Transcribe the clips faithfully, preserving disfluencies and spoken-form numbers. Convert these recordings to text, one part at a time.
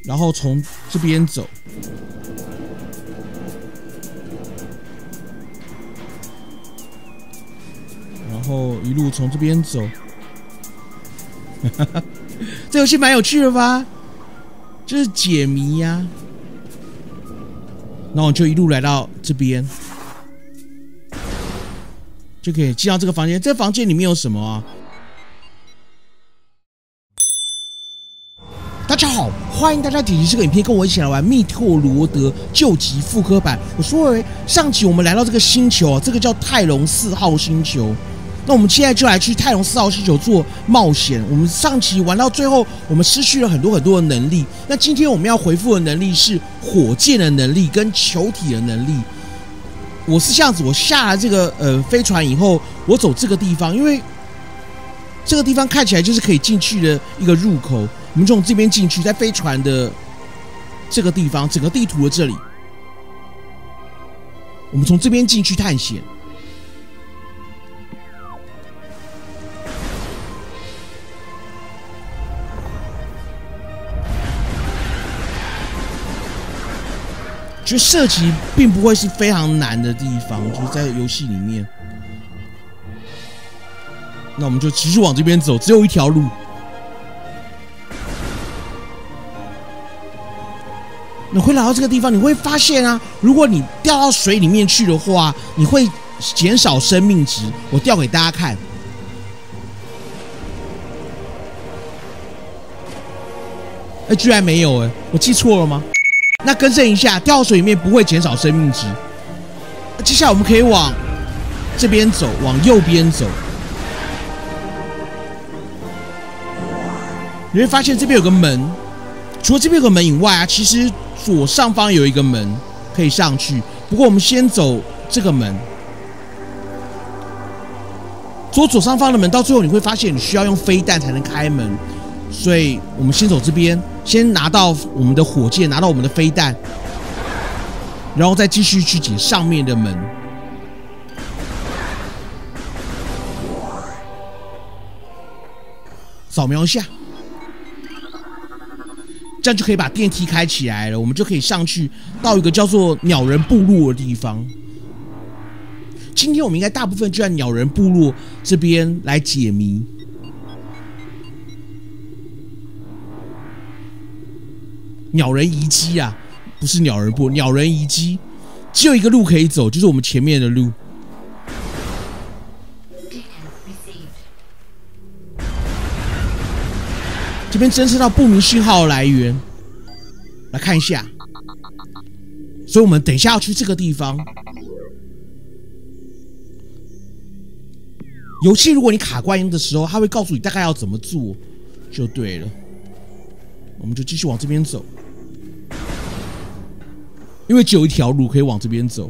然后从这边走。然后一路从这边走。这游戏蛮有趣的吧？就是解谜呀、啊。然后就一路来到这边，就可以进到这个房间。这个房间里面有什么啊？大家好，欢迎大家点击这个影片，跟我一起来玩《密特罗德救急复刻版》。我说回上集我们来到这个星球，这个叫泰隆四号星球。那我们现在就来去泰隆四号星球做冒险。我们上期玩到最后，我们失去了很多很多的能力。那今天我们要回复的能力是火箭的能力跟球体的能力。我是这样子，我下了这个呃飞船以后，我走这个地方，因为这个地方看起来就是可以进去的一个入口。我们从这边进去，在飞船的这个地方，整个地图的这里，我们从这边进去探险。觉得射击并不会是非常难的地方，就是在游戏里面。那我们就持续往这边走，只有一条路。你会来到这个地方，你会发现啊，如果你掉到水里面去的话，你会减少生命值。我掉给大家看。哎，居然没有哎，我记错了吗？那更正一下，掉到水里面不会减少生命值。接下来我们可以往这边走，往右边走。你会发现这边有个门，除了这边有个门以外啊，其实左上方有一个门可以上去。不过我们先走这个门，走左上方的门，到最后你会发现你需要用飞弹才能开门，所以我们先走这边。先拿到我们的火箭，拿到我们的飞弹，然后再继续去解上面的门。扫描一下，这样就可以把电梯开起来了。我们就可以上去到一个叫做鸟人部落的地方。今天我们应该大部分就在鸟人部落这边来解谜。鸟人遗迹啊，不是鸟人部，鸟人遗迹，只有一个路可以走，就是我们前面的路。这边侦测到不明讯号的来源，来看一下。所以我们等一下要去这个地方。游戏如果你卡关的时候，它会告诉你大概要怎么做，就对了。我们就继续往这边走。因为只有一条路可以往这边走。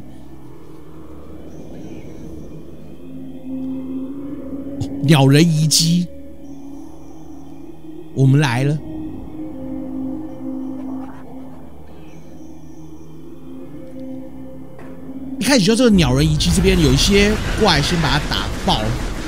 哦、鸟人遗迹，我们来了。一开始就这个鸟人遗迹这边有一些怪，先把它打爆。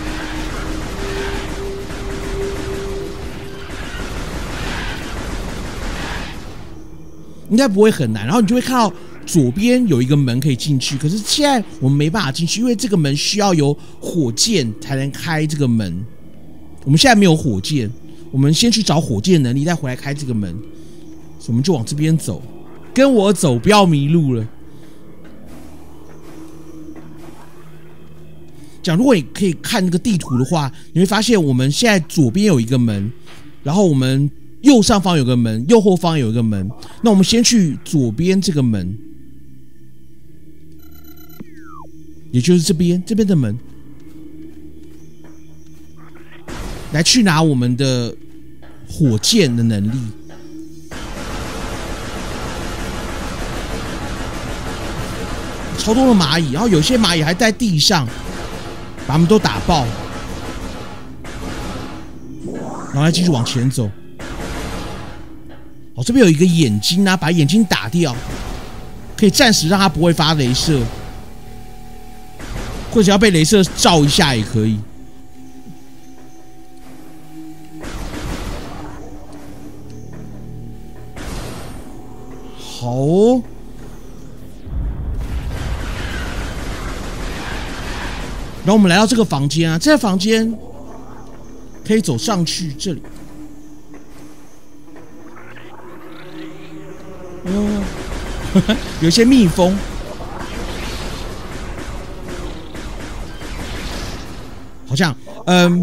应该不会很难，然后你就会看到左边有一个门可以进去，可是现在我们没办法进去，因为这个门需要有火箭才能开这个门。我们现在没有火箭，我们先去找火箭能力，再回来开这个门。所以我们就往这边走，跟我走，不要迷路了。讲，如果你可以看那个地图的话，你会发现我们现在左边有一个门，然后我们右上方有个门，右后方有一个门。那我们先去左边这个门，也就是这边这边的门，来去拿我们的火箭的能力。超多的蚂蚁，然后有些蚂蚁还在地上，把它们都打爆，然后再继续往前走。哦，这边有一个眼睛啊，把眼睛打掉，可以暂时让它不会发雷射，或者要被雷射照一下也可以。 好哦。然后我们来到这个房间啊，这个房间可以走上去这里。哦，有一些蜜蜂。好像，嗯，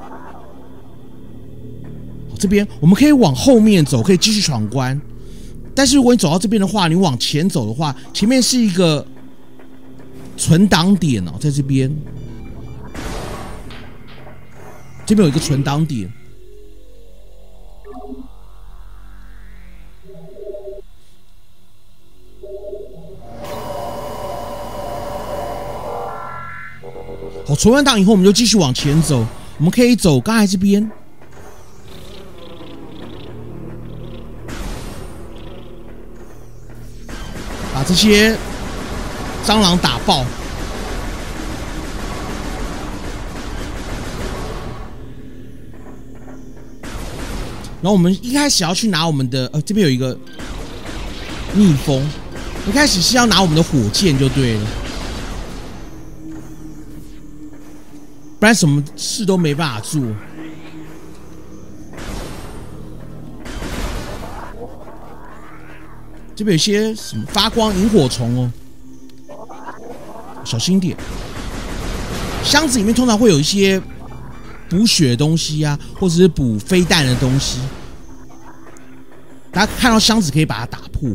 这边我们可以往后面走，可以继续闯关。但是如果你走到这边的话，你往前走的话，前面是一个存档点哦，在这边，这边有一个存档点。好，存完档以后，我们就继续往前走。我们可以走刚才这边，把这些蟑螂打爆。然后我们一开始要去拿我们的，呃，这边有一个蜜蜂，一开始是要拿我们的火箭就对了。不然什么事都没办法做。这边有些什么发光萤火虫哦，小心点。箱子里面通常会有一些补血的东西啊，或者是补飞弹的东西。大家看到箱子可以把它打破。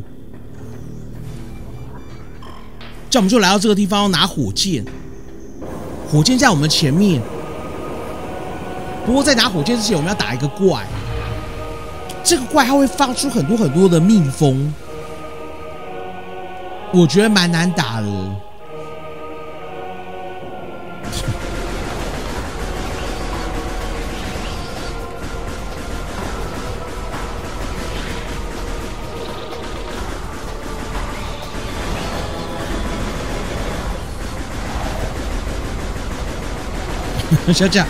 这样我们就来到这个地方，要拿火箭。火箭在我们前面，不过在拿火箭之前，我们要打一个怪。这个怪它会放出很多很多的蜜蜂，我觉得蛮难打的。小贾，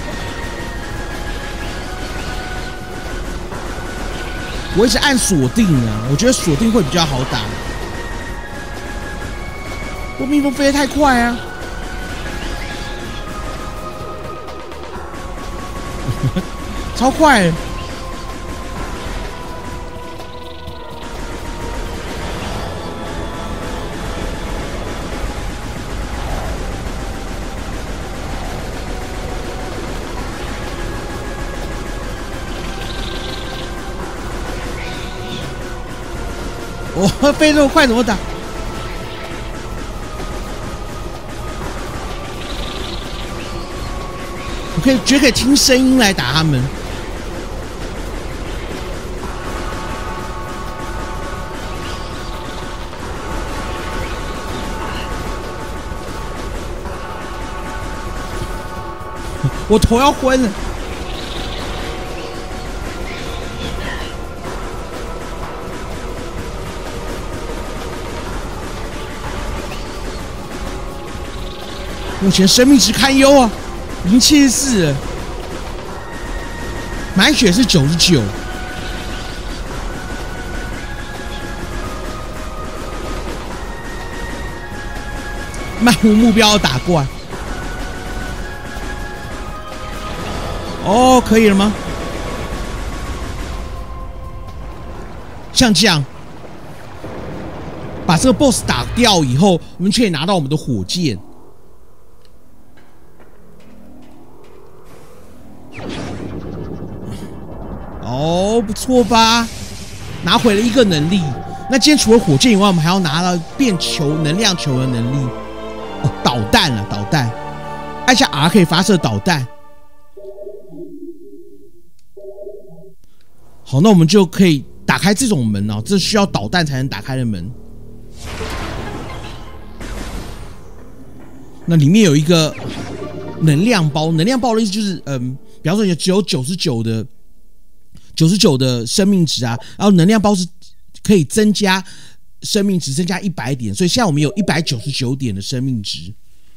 我一直按锁定啊，我觉得锁定会比较好打。我蜜蜂飞得太快啊！超快！我飞这么快怎么打？我可以绝对可以听声音来打他们。我头要昏了。目前生命值堪忧啊，已经七十四了，满血是九十九。漫无目标打怪。哦，可以了吗？像这样，把这个 boss 打掉以后，我们就可以拿到我们的火箭。哦，不错吧？拿回了一个能力。那今天除了火箭以外，我们还要拿到变球能量球的能力。哦，导弹了，导弹，按下 R 可以发射导弹。好，那我们就可以打开这种门哦，这需要导弹才能打开的门。那里面有一个能量包，能量包的意思就是，嗯，比方说有只有九十九的九十九的生命值啊，然后能量包是可以增加生命值，增加一百点，所以现在我们有一百九十九点的生命值。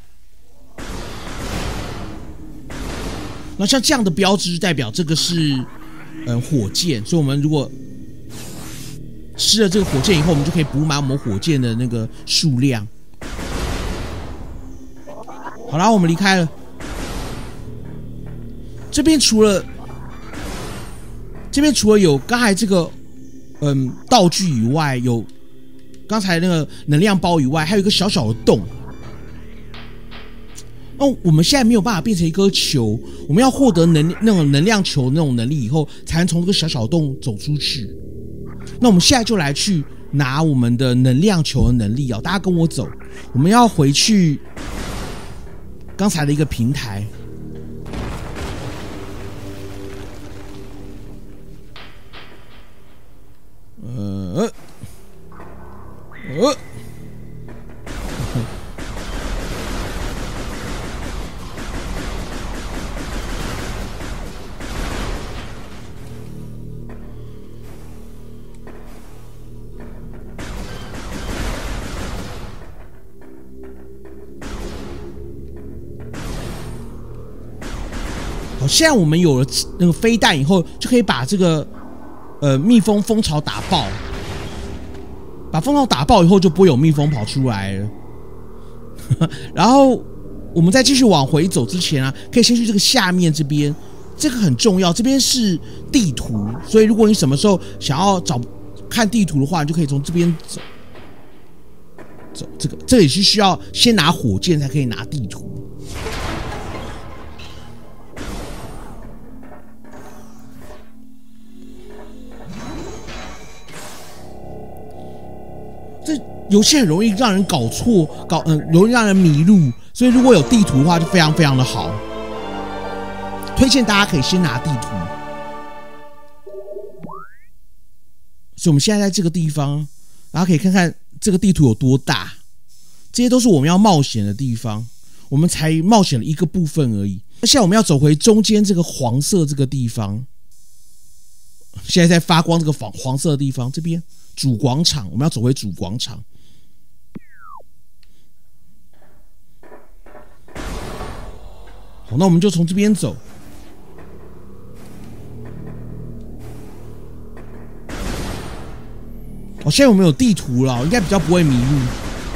那像这样的标志代表这个是嗯火箭，所以我们如果吃了这个火箭以后，我们就可以补满我们火箭的那个数量。好啦，我们离开了。这边除了这边除了有刚才这个嗯道具以外，有刚才那个能量包以外，还有一个小小的洞。那我们现在没有办法变成一颗球，我们要获得能那种能量球那种能力以后，才能从这个小小洞走出去。那我们现在就来去拿我们的能量球的能力哦，大家跟我走，我们要回去刚才的一个平台。呃呃。好，现在我们有了那个飞弹以后，就可以把这个呃蜜蜂蜂巢打爆。把蜂巢打爆以后，就不会有蜜蜂跑出来了。然后我们在继续往回走之前啊，可以先去这个下面这边，这个很重要。这边是地图，所以如果你什么时候想要找看地图的话，你就可以从这边走。走这个，这也是需要先拿火箭才可以拿地图。这游戏很容易让人搞错，搞嗯、呃，容易让人迷路，所以如果有地图的话，就非常非常的好。推荐大家可以先拿地图。所以我们现在在这个地方，大家可以看看这个地图有多大。这些都是我们要冒险的地方，我们才冒险了一个部分而已。那现在我们要走回中间这个黄色这个地方，现在在发光这个黄黄色的地方，这边。主广场，我们要走回主广场。好，那我们就从这边走。哦，现在我们有地图了，应该比较不会迷路。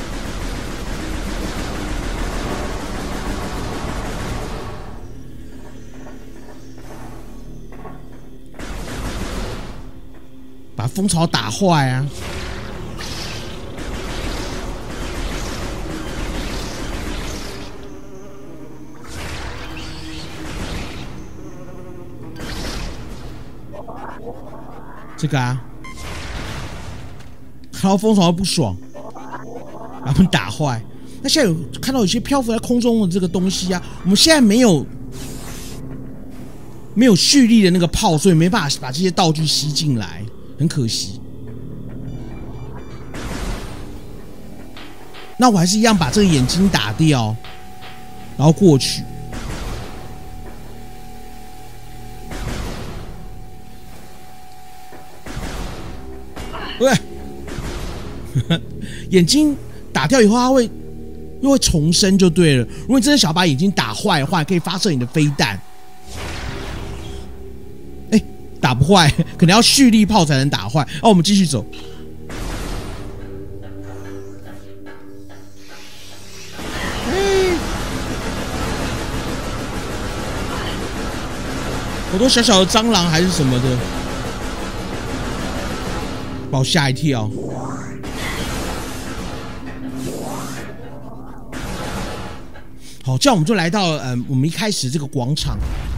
把蜂巢打坏啊！这个啊，看到蜂巢不爽，把它们打坏。那现在有看到有些漂浮在空中的这个东西啊，我们现在没有没有蓄力的那个炮，所以没办法把这些道具吸进来。很可惜，那我还是一样把这个眼睛打掉，然后过去。喂，眼睛打掉以后，它会又会重生就对了。如果你真的想把眼睛打坏的话，可以发射你的飞弹。打不坏，可能要蓄力炮才能打坏。哦，我们继续走。哎，好多小小的蟑螂还是什么的，把我吓一跳。好，这样我们就来到了嗯，我们一开始这个广场。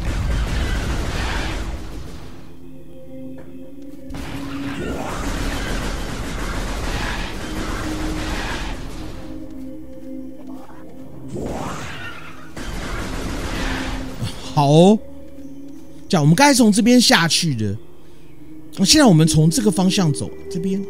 好哦，这样我们刚才从这边下去的，现在我们从这个方向走，这边。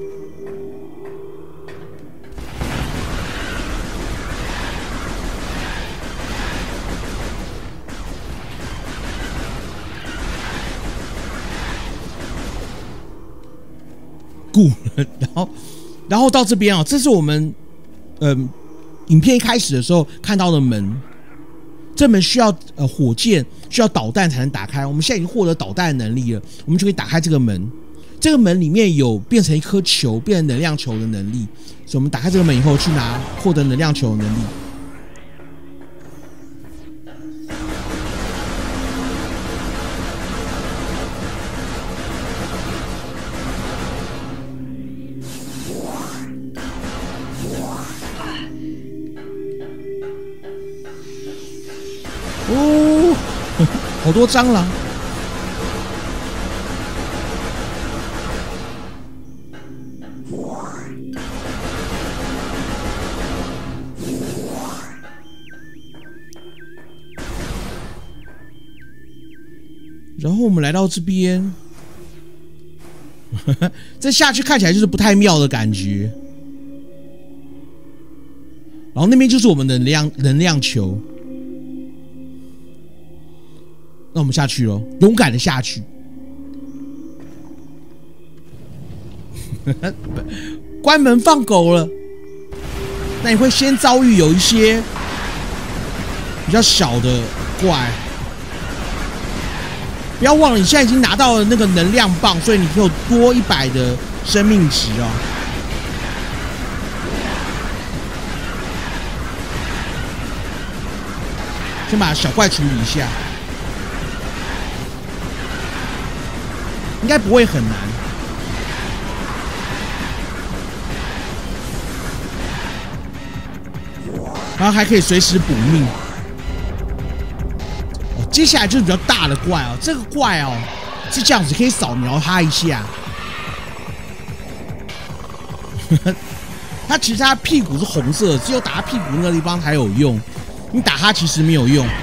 顾，然后，然后到这边啊，这是我们，嗯、呃，影片一开始的时候看到的门。这门需要呃火箭，需要导弹才能打开。我们现在已经获得导弹的能力了，我们就可以打开这个门。 这个门里面有变成一颗球、变成能量球的能力，所以我们打开这个门以后，去拿获得能量球的能力。哦，好多蟑螂。然后我们来到这边，这下去看起来就是不太妙的感觉。然后那边就是我们的能量能量球。那我们下去咯，勇敢的下去。关门放狗了。那你会先遭遇有一些比较小的怪。不要忘了，你现在已经拿到了那个能量棒，所以你可以有多一百的生命值哦。先把小怪处理一下，应该不会很难。然后还可以随时补命。接下来就是比较大的怪哦，这个怪哦是这样子，可以扫描它一下。它其实它屁股是红色的，只有打它屁股那个地方才有用，你打它其实没有用。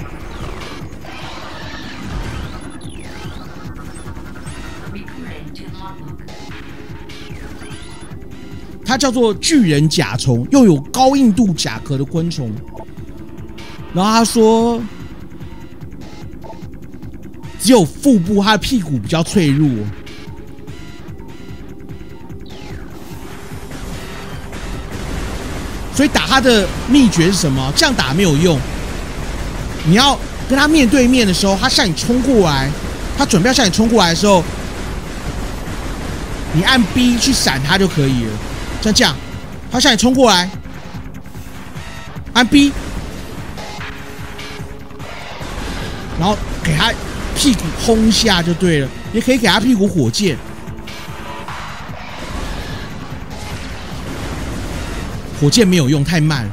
它叫做巨人甲虫，又有高硬度甲壳的昆虫。然后他说。只有腹部，它的屁股比较脆弱，所以打它的秘诀是什么？这样打没有用，你要跟它面对面的时候，它向你冲过来，它准备要向你冲过来的时候，你按 B 去闪它就可以了。像这样，它向你冲过来，按 B， 然后给它。屁股轰下就对了，也可以给他屁股火箭。火箭没有用，太慢了。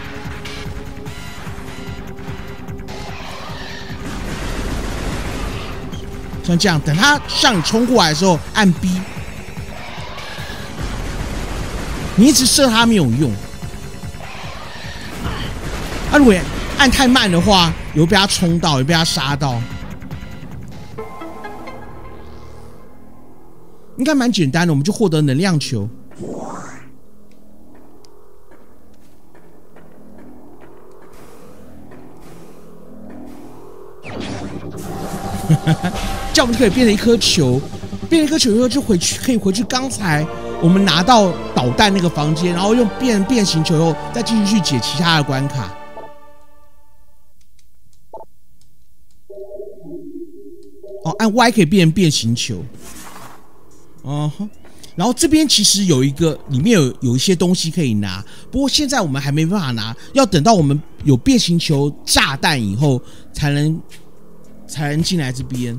像这样，等他向你冲过来的时候，按 B。你一直射他没有用。啊，如果按太慢的话，也会被他冲到，也被他杀到。应该蛮简单的，我们就获得能量球。这样我们就可以变成一颗球，变成一颗球以后就回去，可以回去刚才我们拿到导弹那个房间，然后用变变形球以后，再继续去解其他的关卡。哦，按 Y 可以变成变形球。哦、uh ， huh. 然后这边其实有一个，里面有有一些东西可以拿，不过现在我们还没办法拿，要等到我们有变形球、炸弹以后，才能才能进来这边。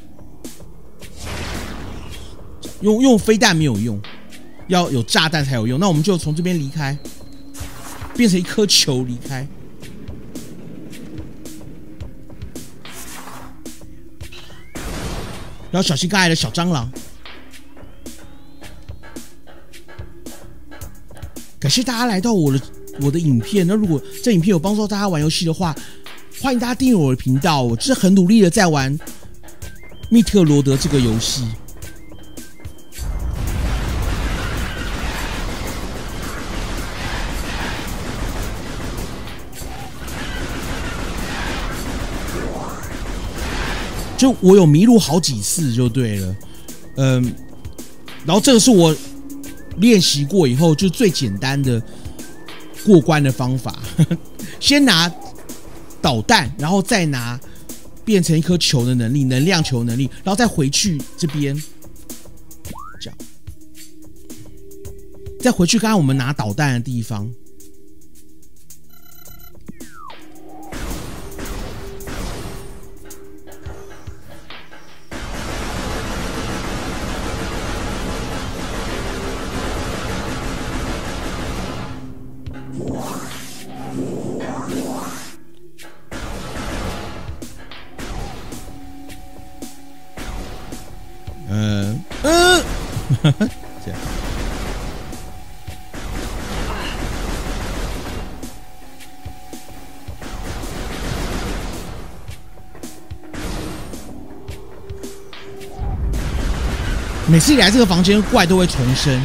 用用飞弹没有用，要有炸弹才有用。那我们就从这边离开，变成一颗球离开。然后小心刚才的小蟑螂。感谢大家来到我的我的影片。那如果这影片有帮助到大家玩游戏的话，欢迎大家订阅我的频道。我是很努力的在玩密特罗德这个游戏。就我有迷路好几次就对了，嗯，然后这个是我练习过以后就最简单的过关的方法，先拿导弹，然后再拿变成一颗球的能力，能量球能力，然后再回去这边， 再回去刚刚我们拿导弹的地方。嗯嗯，这样。每次一来这个房间，怪都会重生。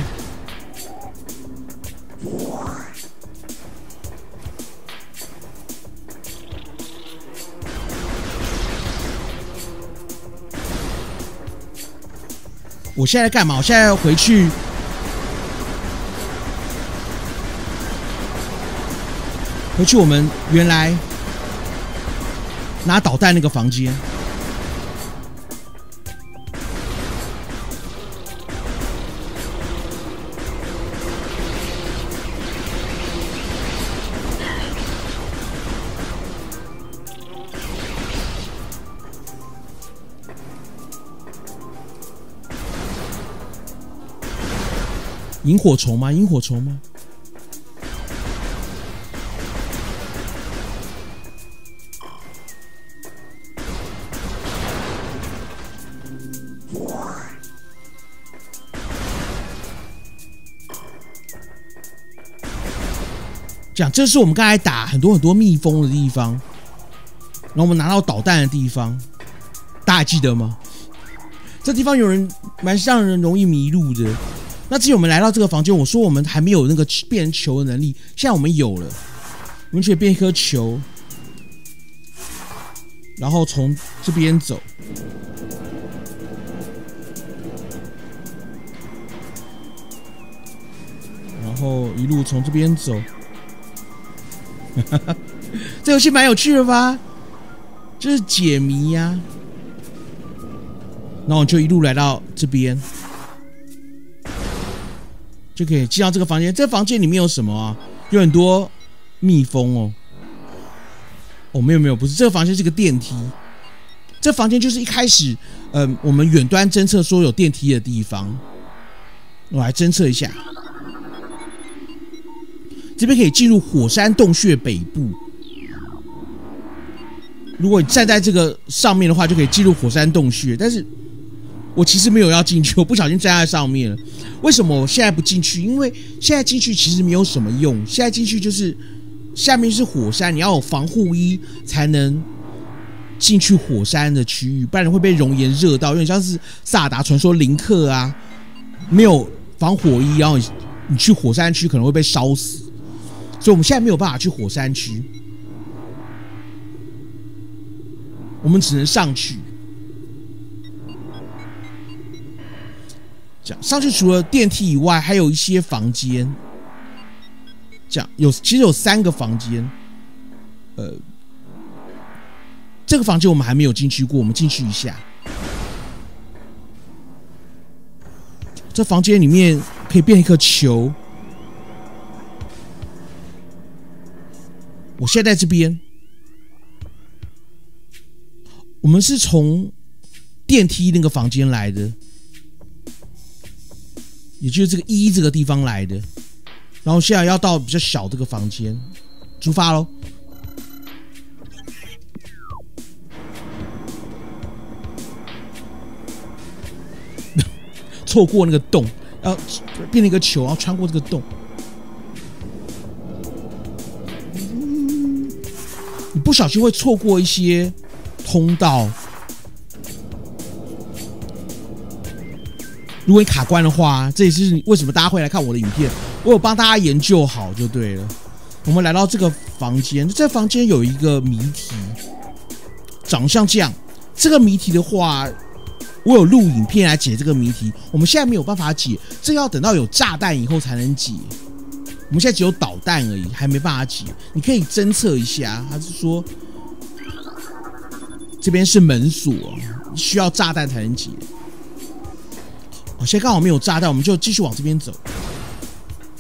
我现在在干嘛？我现在要回去，回去我们原来拿导弹那个房间。萤火虫吗？萤火虫吗？这样，这是我们刚才打很多很多蜜蜂的地方，然后我们拿到导弹的地方，大家还记得吗？这地方有人蛮让人容易迷路的。那之前我们来到这个房间，我说我们还没有那个变成球的能力，现在我们有了，我们可以变一颗球，然后从这边走，然后一路从这边走。这游戏蛮有趣的吧？就是解谜呀、啊。然后我就一路来到这边。就可以进到这个房间。这个房间里面有什么啊？有很多蜜蜂哦。哦，没有没有，不是，这个房间是个电梯。这房间就是一开始，嗯、呃，我们远端侦测说有电梯的地方。我来侦测一下，这边可以进入火山洞穴北部。如果你站在这个上面的话，就可以进入火山洞穴。但是我其实没有要进去，我不小心站在上面了。为什么我现在不进去？因为现在进去其实没有什么用。现在进去就是下面是火山，你要有防护衣才能进去火山的区域，不然会被熔岩热到。有点像是萨达传说林克啊，没有防火衣，然后你去火山区可能会被烧死。所以我们现在没有办法去火山区，我们只能上去。这样上去除了电梯以外，还有一些房间。这样有其实有三个房间，呃，这个房间我们还没有进去过，我们进去一下。这房间里面可以变一颗球。我现在在这边，我们是从电梯那个房间来的。也就是这个一这个地方来的，然后现在要到比较小这个房间，出发咯。错过那个洞，要变成一个球，然后穿过这个洞。你不小心会错过一些通道。如果你卡关的话，这也是为什么大家会来看我的影片，我有帮大家研究好就对了。我们来到这个房间，这房间有一个谜题，长像这样。这个谜题的话，我有录影片来解这个谜题，我们现在没有办法解，这个要等到有炸弹以后才能解。我们现在只有导弹而已，还没办法解。你可以侦测一下，他是说这边是门锁，需要炸弹才能解。哦，现在刚好没有炸弹，我们就继续往这边走。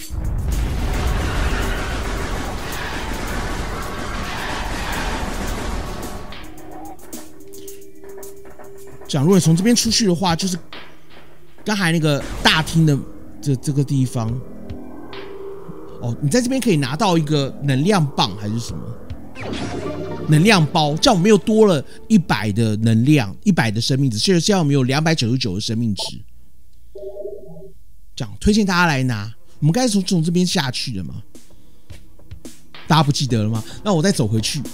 讲，如果你从这边出去的话，就是刚才那个大厅的这这个地方。哦，你在这边可以拿到一个能量棒还是什么能量包，这样我们又多了一百的能量，一百的生命值，所以这样我们有两百九十九的生命值。这样推荐大家来拿。我们刚才从从这边下去的嘛，大家不记得了吗？那我再走回去，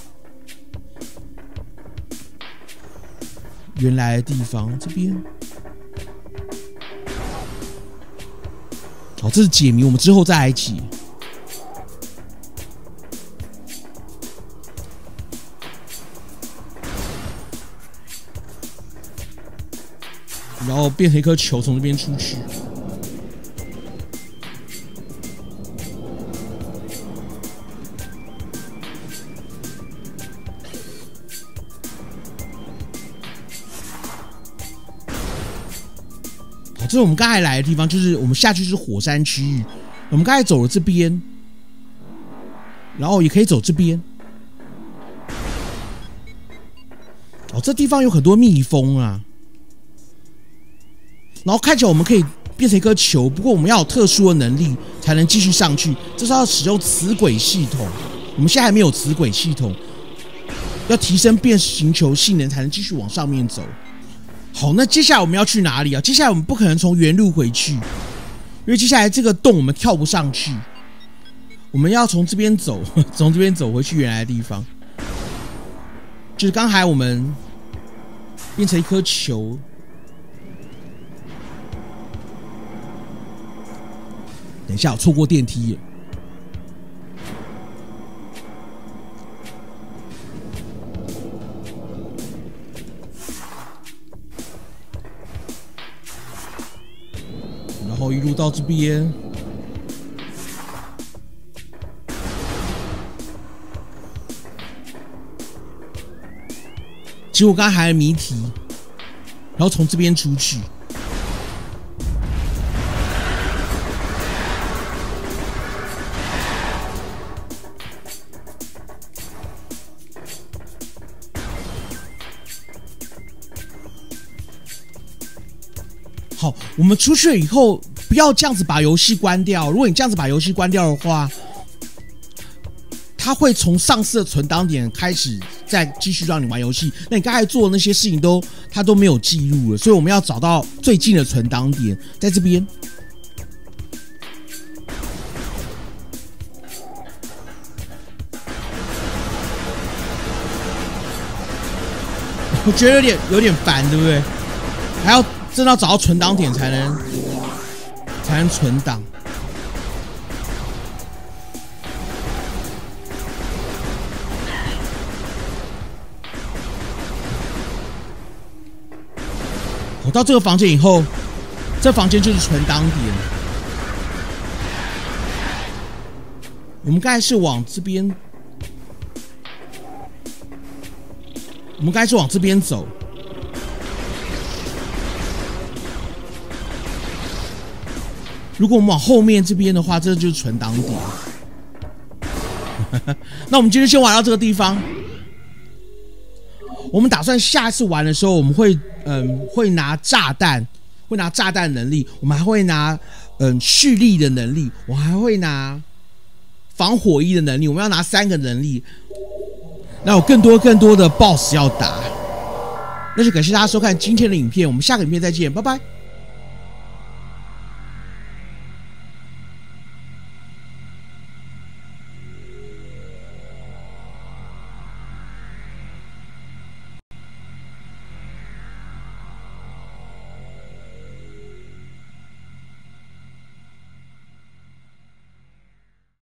原来的地方这边。好，这是解谜，我们之后再来解。然后变成一颗球从这边出去。好，这是我们刚才来的地方，就是我们下去是火山区域。我们刚才走了这边，然后也可以走这边。哦，这地方有很多蜜蜂啊。然后看起来我们可以变成一颗球，不过我们要有特殊的能力才能继续上去，这是要使用磁轨系统。我们现在还没有磁轨系统，要提升变形球性能才能继续往上面走。好，那接下来我们要去哪里啊？接下来我们不可能从原路回去，因为接下来这个洞我们跳不上去，我们要从这边走，从这边走回去原来的地方。就是刚才我们变成一颗球。等一下，我错过电梯了。然后一路到这边，结果刚才还有谜题，然后从这边出去。好，我们出去了以后，不要这样子把游戏关掉。如果你这样子把游戏关掉的话，它会从上次的存档点开始再继续让你玩游戏。那你刚才做的那些事情都它都没有记录了，所以我们要找到最近的存档点，在这边。我觉得有点有点烦，对不对？还要真的要找到存档点才能才能存档。我到这个房间以后，这房间就是存档点。我们刚才是往这边，我们刚才是往这边走。如果我们往后面这边的话，这就是存档点。那我们今天先玩到这个地方。我们打算下次玩的时候，我们会嗯会拿炸弹，会拿炸弹能力，我们还会拿嗯蓄力的能力，我还会拿防火衣的能力，我们要拿三个能力。那有更多更多的 boss 要打。那就感谢大家收看今天的影片，我们下个影片再见，拜拜。